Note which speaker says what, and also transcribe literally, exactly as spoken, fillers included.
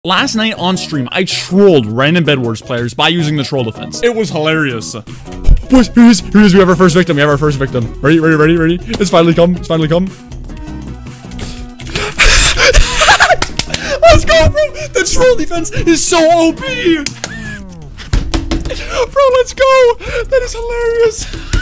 Speaker 1: Last night on stream, I trolled random Bedwars players by using the troll defense. It was hilarious. What? Here it is. Here it is. We have our first victim. We have our first victim. Ready, ready, ready, ready. It's finally come. It's finally come. Let's go, bro. The troll defense is so O P. Bro, let's go. That is hilarious.